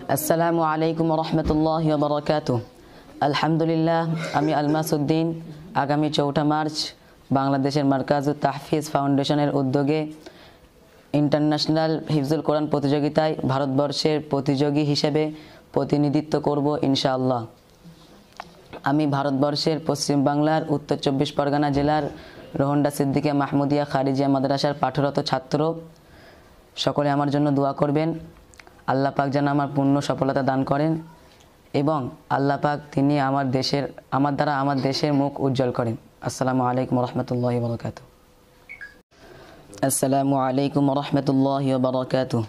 আসসালামু আলাইকুম রহমতুল্লাহি ওয়া বারাকাতুহু। আলহামদুলিল্লাহ, আমি আলমাসউদ্দিন আগামী 4 মার্চ বাংলাদেশের মারকাজুত তাহফিজ ফাউন্ডেশনের উদ্যোগে ইন্টারন্যাশনাল হিফজুল কোরআন প্রতিযোগিতায় ভারতবর্ষের প্রতিযোগী হিসেবে প্রতিনিধিত্ব করব ইনশাআল্লাহ। আমি ভারতবর্ষের পশ্চিম বাংলার উত্তর 24 পরগনা জেলার রোহন্ডা সিদ্দিকিয়া মাহমুদিয়া খারিজিয়া মাদ্রাসার পাঠরত ছাত্র। সকলে আমার জন্য দোয়া করবেন। আল্লাহ পাক যেন আমার পূর্ণ সফলতা দান করেন এবং আল্লাহ পাক তিনি আমার দ্বারা আমার দেশের মুখ উজ্জ্বল করেন। আসসালামু আলাইকুম রহমতুল্লাহি ওয়া বারাকাতুহু। আসসালামু আলাইকুম রহমতুল্লাহি ওয়া বারাকাতুহু।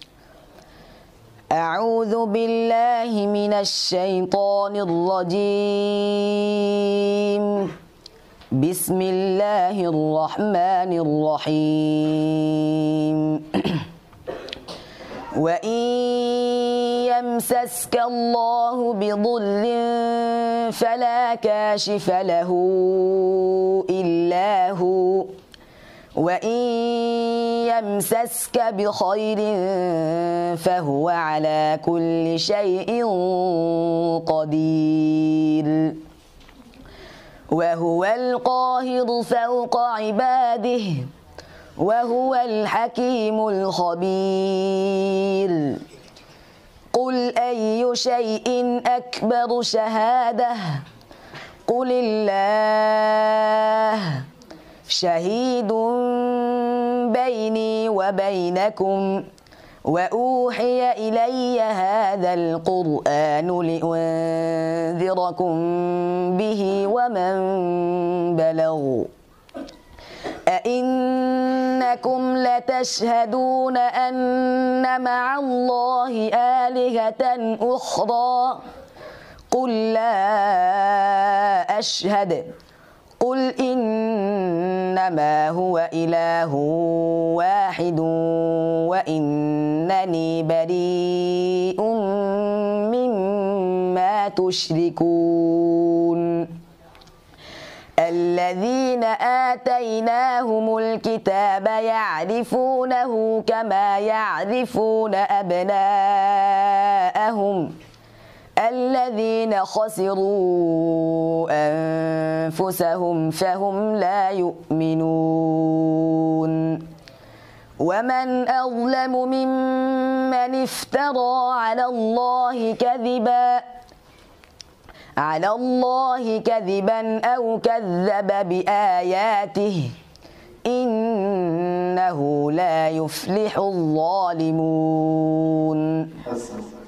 আউযু বিল্লাহি মিনাশ শাইতানির রাজীম। বিসমিল্লাহির রহমানির রহিম। وَإِن يَمْسَسْكَ اللَّهُ بِضُرٍّ فَلَا كَاشِفَ لَهُ إِلَّا هُوَ وَإِن يَمْسَسْكَ بِخَيْرٍ فَهُوَ عَلَى كُلِّ شَيْءٍ قَدِيرٌ وَهُوَ الْقَاهِرُ فَوْقَ عِبَادِهِ وهو الحكيم الخبير. قل أي شيء أكبر شهادة قل الله شهيد بيني وبينكم وأوحي إلي هذا القرآن لأنذركم به ومن بلغ أئنكم لتشهدون أن مع الله آلهة أخرى قل لا أشهد قل إنما هو إله واحد وإنني بريء مما تشركون. الذين آتيناهم الكتاب يعرفونه كما يعرفون أبناءهم الذين خسروا أنفسهم فهم لا يؤمنون. ومن أظلم ممن افترى على الله كذبا أو كذب بآياته إنه لا يفلح الظالمون.